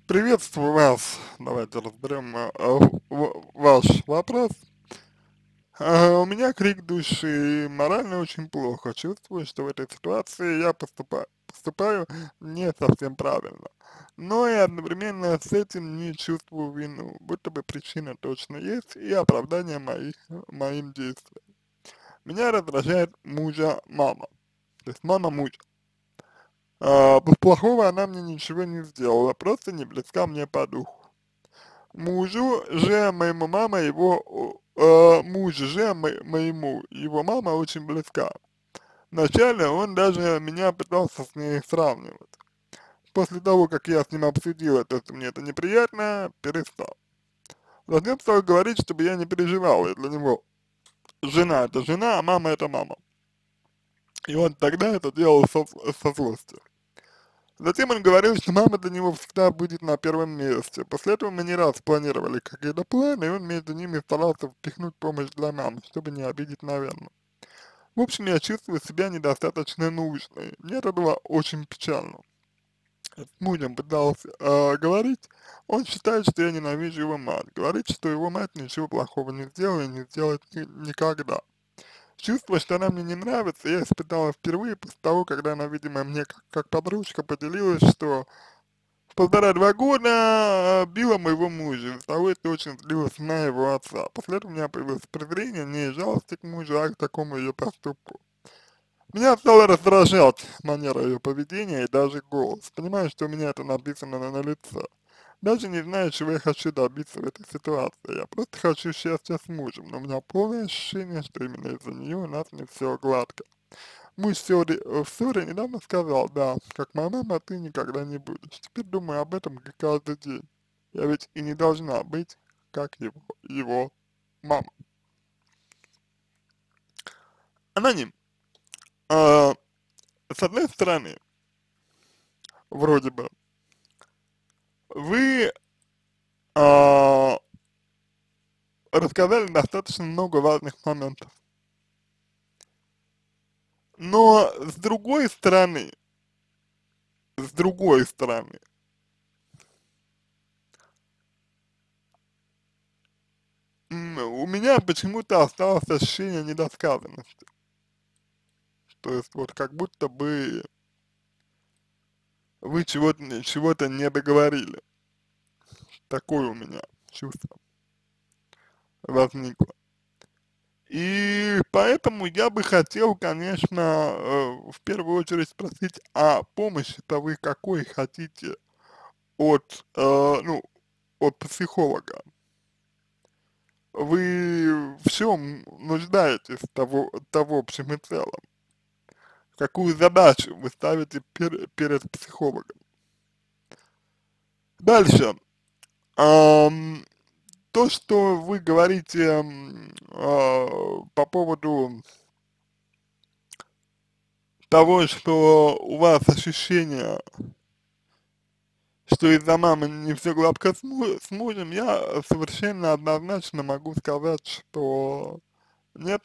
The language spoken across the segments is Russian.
Приветствую вас. Давайте разберем ваш вопрос. У меня крик души, морально очень плохо. Чувствую, что в этой ситуации я поступаю не совсем правильно. Но и одновременно с этим не чувствую вину, будто бы причина точно есть и оправдание моим действиям. Меня раздражает мужа мама, то есть мама мужа. Плохого она мне ничего не сделала, просто не близка мне по духу. Мужу же моему, его мама очень близка. Вначале он даже меня пытался с ней сравнивать. После того, как я с ним обсудил это, что мне это неприятно, перестал. Затем стал говорить, чтобы я не переживал, я для него жена это жена, а мама это мама. И он тогда это делал со злостью. Затем он говорил, что мама для него всегда будет на первом месте. После этого мы не раз планировали какие-то планы, и он между ними старался впихнуть помощь для мамы, чтобы не обидеть, наверное. В общем, я чувствую себя недостаточно нужной. Мне это было очень печально. С мужем пытался говорить, он считает, что я ненавижу его мать. Говорит, что его мать ничего плохого не сделала и не сделает никогда. Чувство, что она мне не нравится, я испытала впервые после того, когда она, видимо, мне как подружка поделилась, что в 1,5–2 года била моего мужа, из-за того это очень злилась на его отца. После этого у меня появилось презрение, не жалости к мужу, а к такому ее поступку. Меня стало раздражать манера ее поведения и даже голос. Понимаю, что у меня это написано на лице. Даже не знаю, чего я хочу добиться в этой ситуации. Я просто хочу счастья с мужем, но у меня полное ощущение, что именно из-за нее у нас не все гладко. Муж в ссоре недавно сказал, да, как моя мама, ты никогда не будешь. Теперь думаю об этом каждый день. Я ведь и не должна быть, как его мама. Аноним. А, с одной стороны, вроде бы, вы а, рассказали достаточно много важных моментов. Но с другой стороны, у меня почему-то осталось ощущение недосказанности. То есть вот как будто бы вы чего-то не договорили. Такое у меня чувство возникло. И поэтому я бы хотел, конечно, в первую очередь спросить, а помощи-то вы какой хотите ну, от психолога? Вы в чем нуждаетесь того в общем и целом? Какую задачу вы ставите перед психологом? Дальше. Ам, То, что вы говорите по поводу того, что у вас ощущение, что из-за мамы не все гладко с мужем, я совершенно однозначно могу сказать, что нет,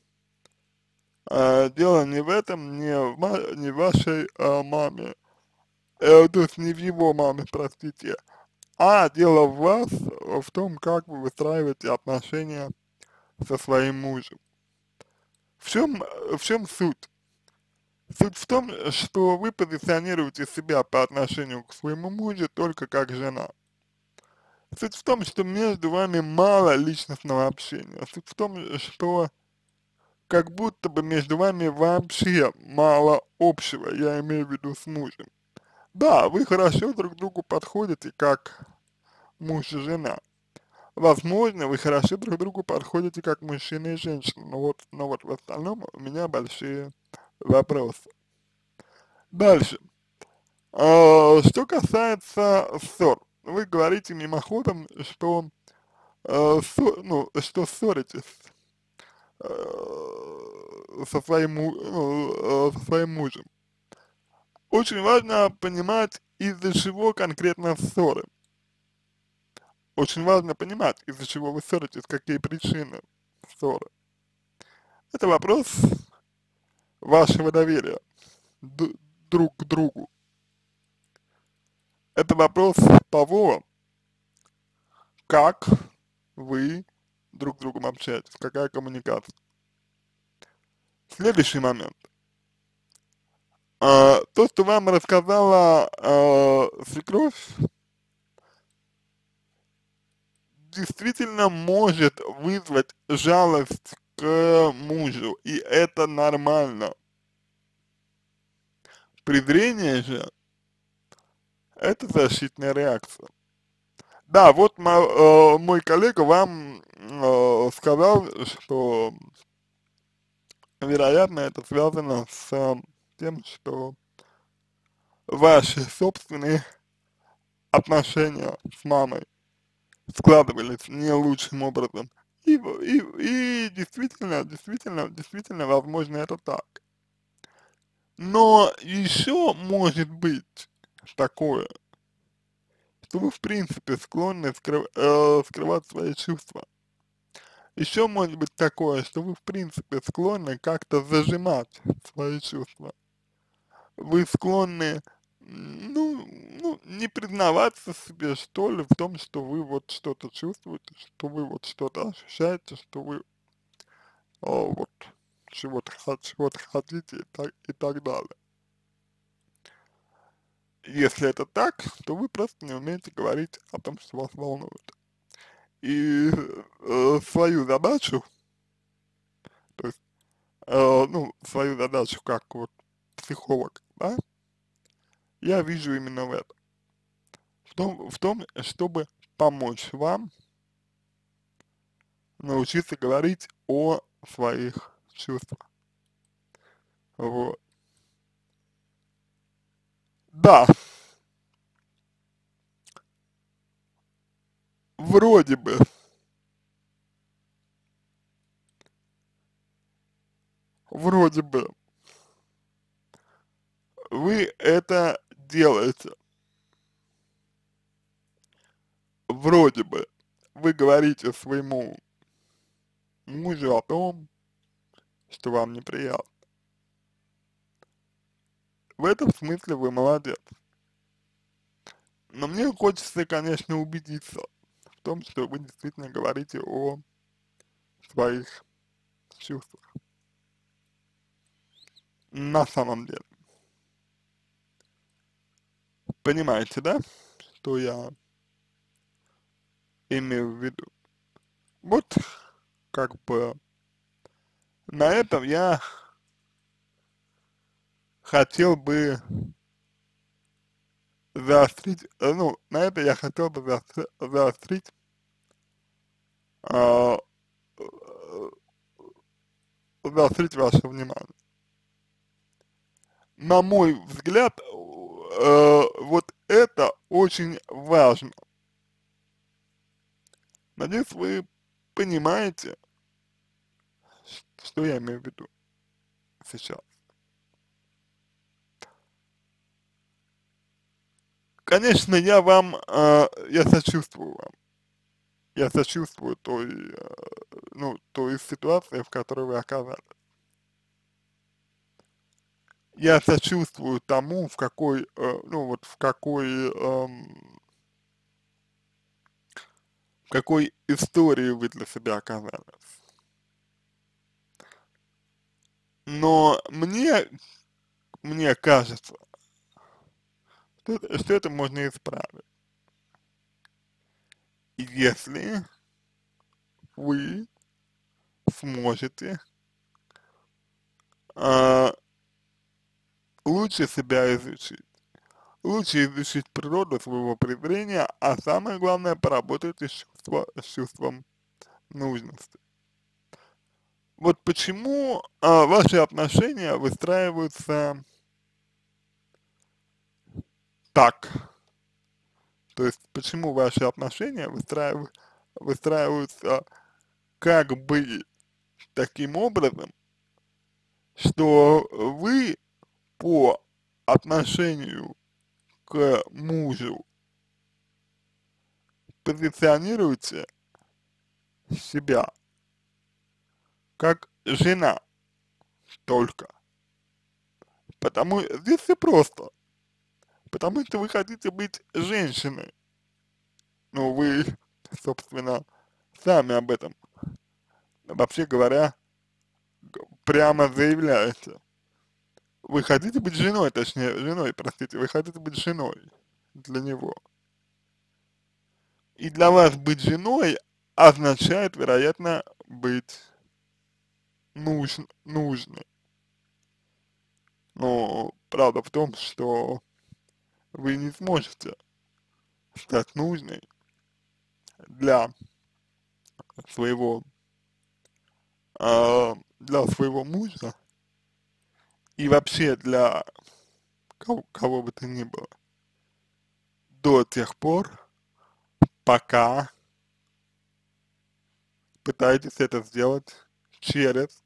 дело не в этом, не в вашей маме, то есть не в его маме, простите, а дело в вас, в том, как вы выстраиваете отношения со своим мужем. В чем суть? Суть в том, что вы позиционируете себя по отношению к своему мужу только как жена. Суть в том, что между вами мало личностного общения. Суть в том, что как будто бы между вами вообще мало общего, я имею в виду с мужем. Да, вы хорошо друг другу подходите, как муж и жена. Возможно, вы хорошо друг другу подходите, как мужчина и женщина, но вот в остальном у меня большие вопросы. Дальше. Что касается ссор, вы говорите мимоходом, что, что ссоритесь со своим мужем. Очень важно понимать, из-за чего конкретно ссоры. Очень важно понимать, из-за чего вы ссоритесь, какие причины ссоры. Это вопрос вашего доверия д- друг к другу. это вопрос того, как вы друг с другом общаетесь, какая коммуникация. Следующий момент. То, что вам рассказала свекровь, действительно может вызвать жалость к мужу, и это нормально. Презрение же — это защитная реакция. Да, вот мой коллега вам сказал, что, вероятно, это связано с тем, что ваши собственные отношения с мамой складывались не лучшим образом. И действительно, возможно, это так. Но еще может быть такое, что вы в принципе склонны скрывать свои чувства. Еще может быть такое, что вы в принципе склонны как-то зажимать свои чувства. Вы склонны, не признаваться себе, что ли, в том, что вы вот что-то чувствуете, что вы вот что-то ощущаете, что вы вот чего-то хотите и так далее. Если это так, то вы просто не умеете говорить о том, что вас волнует. И свою задачу, то есть, свою задачу как вот психолог, да, я вижу именно в этом. В том, чтобы помочь вам научиться говорить о своих чувствах. Вот. Да, вроде бы, вроде бы вы это делаете. Вроде бы вы говорите своему мужу о том, что вам неприятно. В этом смысле вы молодец. Но мне хочется, конечно, убедиться в том, что вы действительно говорите о своих чувствах. На самом деле. Понимаете, да, что я имею в виду? Вот как бы на этом я хотел бы заострить, на это я хотел бы заострить а, заострить ваше внимание. На мой взгляд, вот это очень важно. Надеюсь, вы понимаете, что я имею в виду сейчас. Конечно, я сочувствую вам. Я сочувствую той ситуации, в которой вы оказались. Я сочувствую тому, в какой истории вы для себя оказались. Но мне кажется, что это можно исправить, если вы сможете а, лучше себя изучить. Лучше изучить природу своего презрения, а самое главное, поработать с чувством нужности. Вот почему ваши отношения выстраиваются так. То есть почему ваши отношения выстраиваются как бы таким образом, что вы по отношению к мужу позиционируете себя как жена только. Здесь все просто. потому что вы хотите быть женщиной. Ну, вы, собственно, сами об этом, вообще говоря, прямо заявляете. Вы хотите быть женой, точнее, женой, простите, вы хотите быть женой для него. И для вас быть женой означает, вероятно, быть нужной. Но правда в том, что вы не сможете стать нужной для своего, для своего мужа и вообще для кого бы то ни было до тех пор, пока пытаетесь это сделать через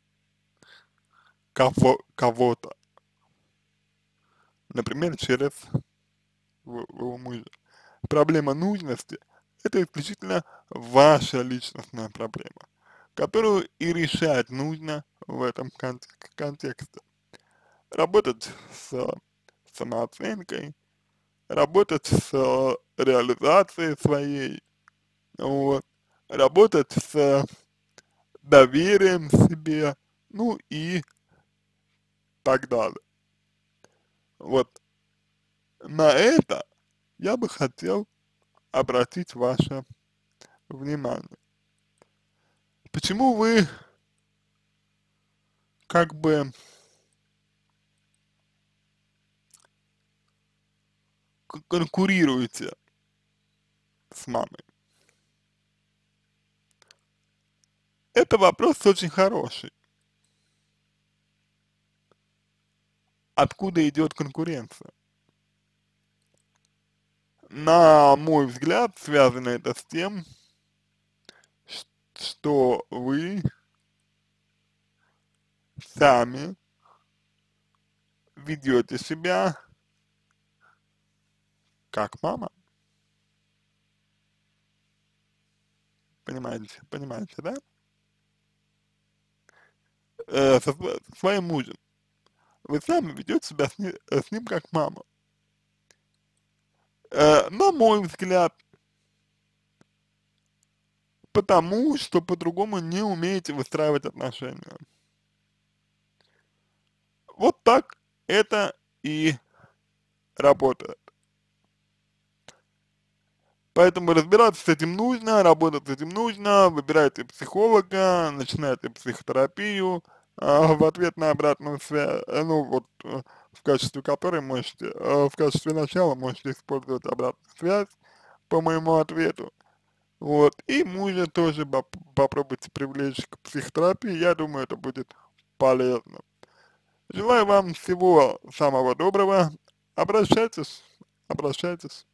кого-то, например, через своего мужа. Проблема нужности — это исключительно ваша личностная проблема, которую и решать нужно в этом контексте. Работать с самооценкой, работать с реализацией своей, вот, работать с доверием к себе, ну и так далее. Вот на это я бы хотел обратить ваше внимание. Почему вы как бы конкурируете с мамой? Это вопрос очень хороший. Откуда идет конкуренция? На мой взгляд, связано это с тем, что вы сами ведете себя как мама. Понимаете, да? Со своим мужем. Вы сами ведете себя с ним как мама. На мой взгляд, потому что по-другому не умеете выстраивать отношения. Вот так это и работает. Поэтому разбираться с этим нужно, работать с этим нужно, выбирайте психолога, начинайте психотерапию, в ответ на обратную связь, ну вот, в качестве которой можете, в качестве начала можете использовать обратную связь по моему ответу. Вот, и мужа тоже попробуйте привлечь к психотерапии, я думаю, это будет полезно. Желаю вам всего самого доброго, обращайтесь, обращайтесь.